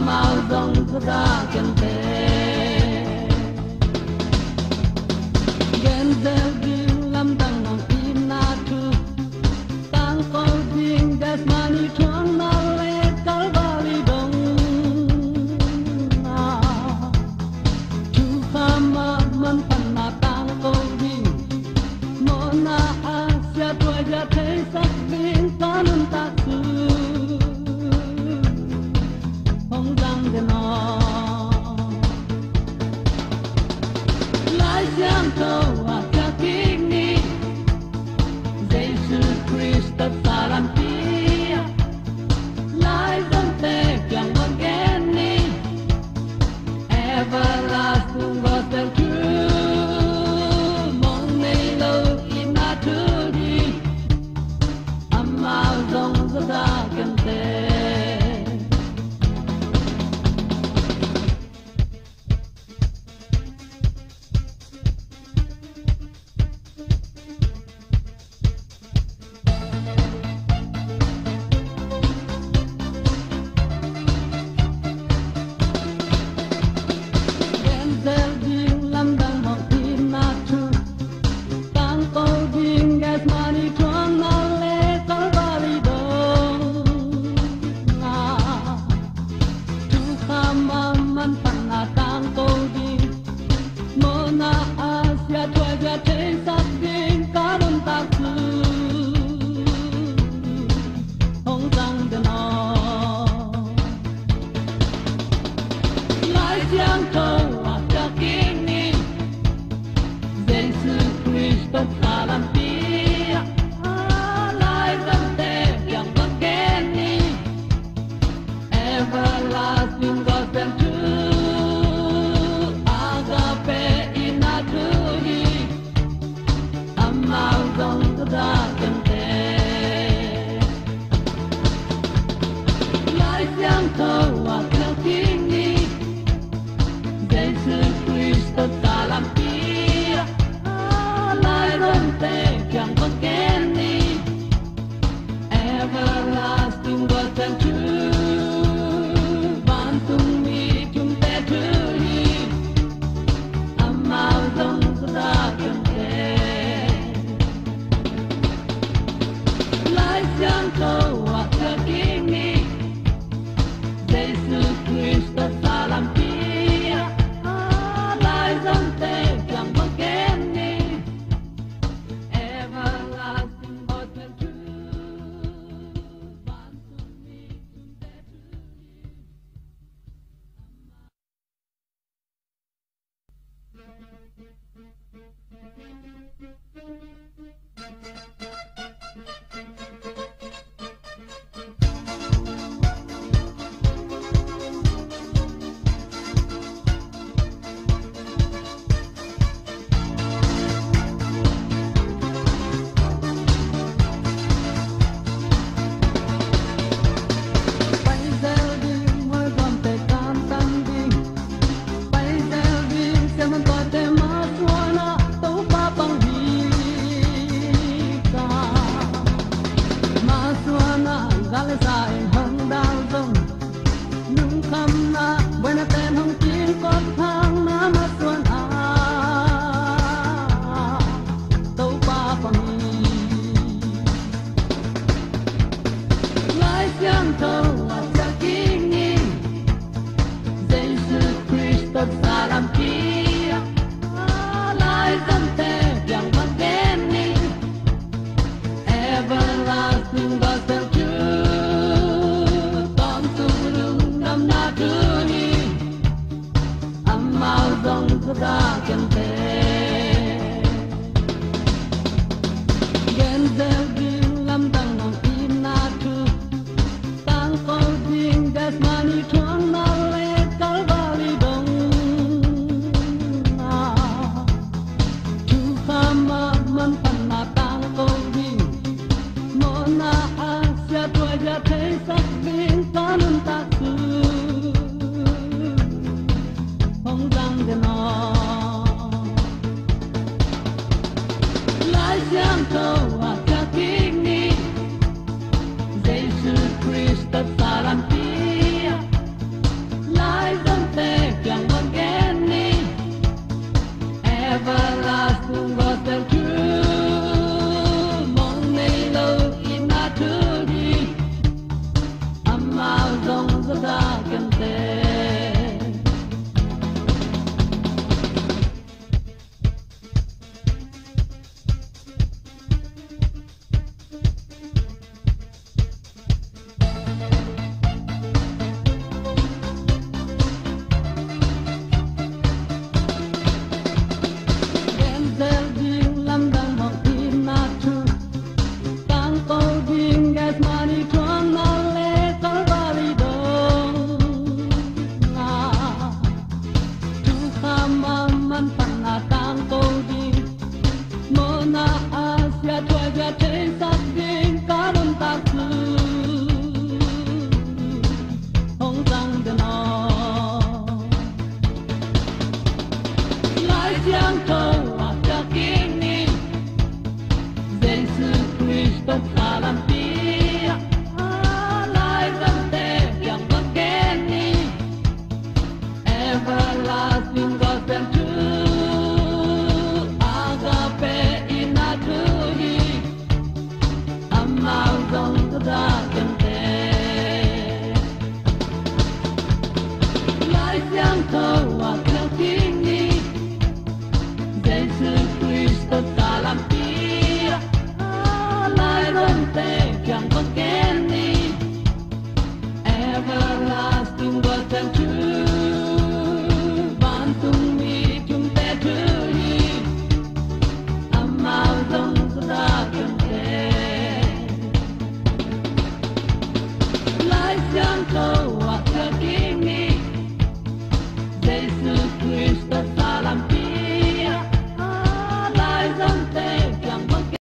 mau dòng ra chân thế gen del ding lam dang nong ina tu tang ko ding das mani thuang na le kal vali dong na tu kama man pan na tang ko ding mo na asia tua ja thei sak bin tanun tak su hong dang de no lai xiang to wa ka king ni Jesus Christ salam pia lai dong te kyang wang gen ni everlasting was the truth mong nei lo in na tu di amao dong za kan te del ding lam dang mong tin na tu tang ko ding gas money thuang na le kal vali dong na tu kama man pan na tang ko ding mo na asia tua ja thei sak ding ka don tak su hong dang de no lai xiang to salam pia alai dam te yang bagen ni everlasting gospel truth agape inaturi amau dong da ken te lai xiang to wa ka king ni 来相投啊，要听你。Jesus Christus dalam dia, lai ronte yang begini, everlasting word and truth, bantung mi jumpe tui, amal dong seragen te, lai xiang tou.